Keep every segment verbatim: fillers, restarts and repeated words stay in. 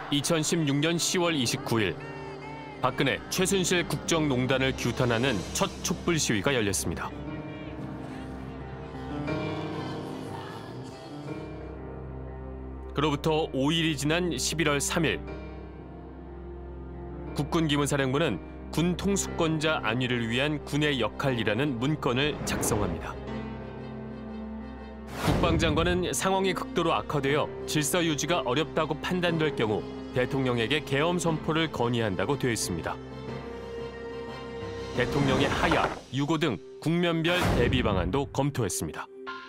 이천십육 년 시월 이십구일 박근혜, 최순실 국정농단을 규탄하는 첫 촛불 시위가 열렸습니다. 그로부터 오 일이 지난 십일월 삼일 국군기무사령부는 군 통수권자 안위를 위한 군의 역할이라는 문건을 작성합니다. 국방장관은 상황이 극도로 악화되어 질서 유지가 어렵다고 판단될 경우 대통령에게 계엄 선포를 건의한다고 되어 있습니다. 대통령의 하야, 유고 등 국면별 대비 방안도 검토했습니다.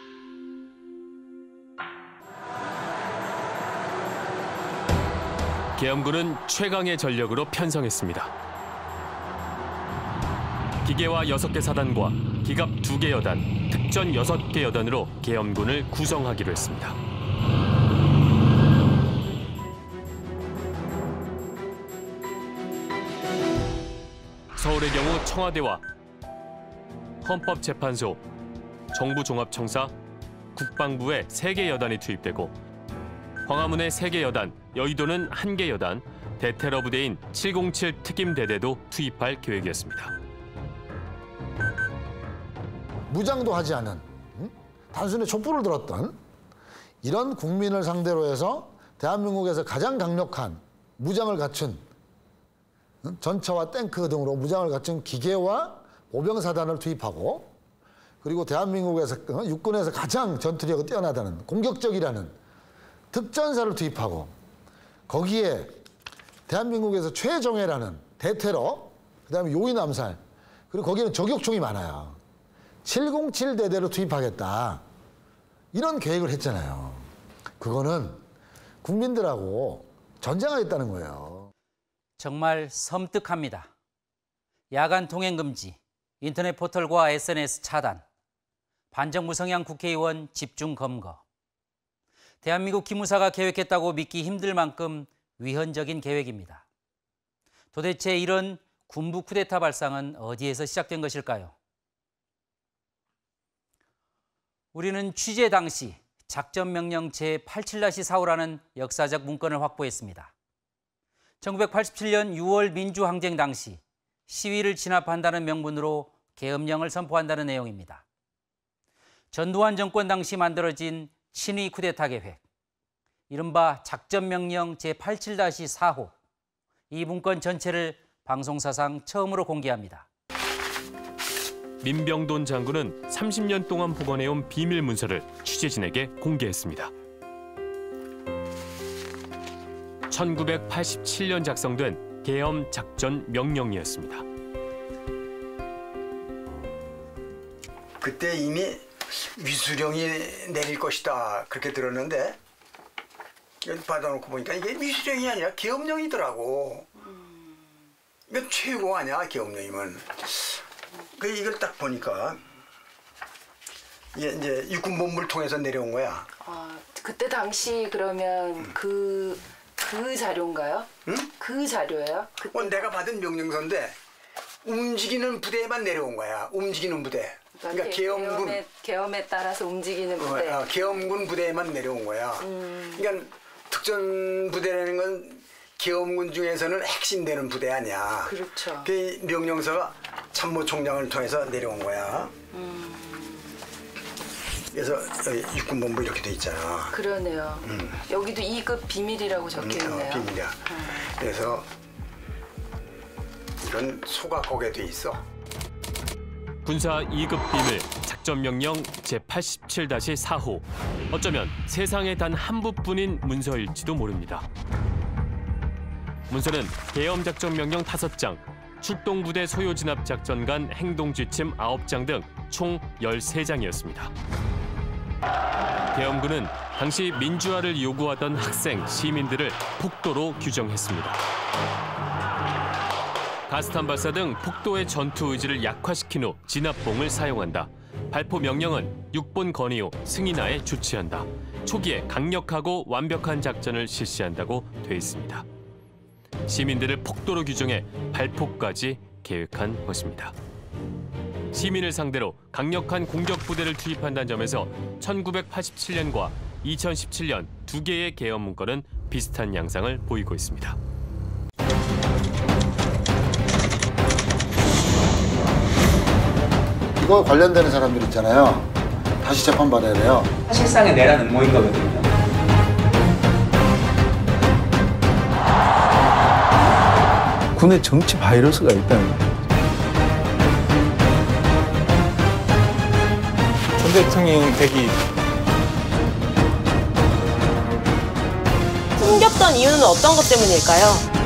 계엄군은 최강의 전력으로 편성했습니다. 기계화 여섯 개 사단과 기갑 두 개 여단, 특전 여섯 개 여단으로 계엄군을 구성하기로 했습니다. 서울의 경우 청와대와 헌법재판소, 정부종합청사, 국방부의 세 개 여단이 투입되고 광화문의 세 개 여단, 여의도는 한 개 여단, 대테러 부대인 칠공칠 특임대대도 투입할 계획이었습니다. 무장도 하지 않은, 단순히 촛불을 들었던 이런 국민을 상대로 해서 대한민국에서 가장 강력한 무장을 갖춘 전차와 탱크 등으로 무장을 갖춘 기계와 보병사단을 투입하고, 그리고 대한민국에서 육군에서 가장 전투력이 뛰어나다는 공격적이라는 특전사를 투입하고, 거기에 대한민국에서 최정예라는 대테러, 그다음에 요인 암살, 그리고 거기는 저격총이 많아요. 칠공칠 대대로 투입하겠다, 이런 계획을 했잖아요. 그거는 국민들하고 전쟁하겠다는 거예요. 정말 섬뜩합니다. 야간 통행 금지, 인터넷 포털과 에스엔에스 차단, 반정부 성향 국회의원 집중 검거. 대한민국 기무사가 계획했다고 믿기 힘들 만큼 위헌적인 계획입니다. 도대체 이런 군부 쿠데타 발상은 어디에서 시작된 것일까요? 우리는 취재 당시 작전명령 제팔십칠 사호라는 역사적 문건을 확보했습니다. 천구백팔십칠 년 유월 민주항쟁 당시 시위를 진압한다는 명분으로 계엄령을 선포한다는 내용입니다. 전두환 정권 당시 만들어진 친위 쿠데타 계획, 이른바 작전명령 제팔십칠 사호, 이 문건 전체를 방송사상 처음으로 공개합니다. 민병돈 장군은 삼십 년 동안 보관해온 비밀 문서를 취재진에게 공개했습니다. 천구백팔십칠 년 작성된 계엄 작전 명령이었습니다. 그때 이미 위수령이 내릴 것이다, 그렇게 들었는데 받아놓고 보니까 이게 위수령이 아니라 계엄령이더라고. 이거 최고 아니야, 계엄령이면. 그 이걸 딱 보니까 이게 이제 육군본부를 통해서 내려온 거야. 아, 그때 당시 그러면 음. 그, 그 자료인가요? 응? 그 자료예요? 그때... 어, 내가 받은 명령서인데 움직이는 부대에만 내려온 거야. 움직이는 부대. 그러니까, 그러니까 계엄군. 계엄에, 계엄에 따라서 움직이는 부대. 어, 계엄군 부대에만 내려온 거야. 음. 그러니까 특전 부대라는 건 계엄군 중에서는 핵심되는 부대 아니야. 그렇죠. 그 명령서가 참모총장을 통해서 내려온 거야. 음. 그래서 육군본부 이렇게 돼 있잖아. 그러네요. 음. 여기도 이 급 비밀이라고 적혀 있네요. 음, 어, 비밀이야. 음. 그래서 이건 소가 거기에 돼 있어. 군사 이 급 비밀 작전명령 제팔십칠 사호. 어쩌면 세상에 단 한 부뿐인 문서일지도 모릅니다. 문서는 계엄 작전명령 다섯 장, 출동부대 소요 진압 작전 간 행동 지침 아홉 장 등 총 열세 장이었습니다. 계엄군은 당시 민주화를 요구하던 학생, 시민들을 폭도로 규정했습니다. 가스탄 발사 등 폭도의 전투 의지를 약화시킨 후 진압봉을 사용한다. 발포 명령은 육본 건의 후 승인하에 조치한다. 초기에 강력하고 완벽한 작전을 실시한다고 돼 있습니다. 시민들을 폭도로 규정해 발포까지 계획한 것입니다. 시민을 상대로 강력한 공격 부대를 투입한다는 점에서 천구백팔십칠 년과 이천십칠 년 두 개의 계엄 문건은 비슷한 양상을 보이고 있습니다. 이거 관련되는 사람들 있잖아요. 다시 재판받아야 돼요. 사실상의 내란 음모인 거거든요. 군에 정치 바이러스가 있다는 거예요. 전 대통령 되기 숨겼던 이유는 어떤 것 때문일까요?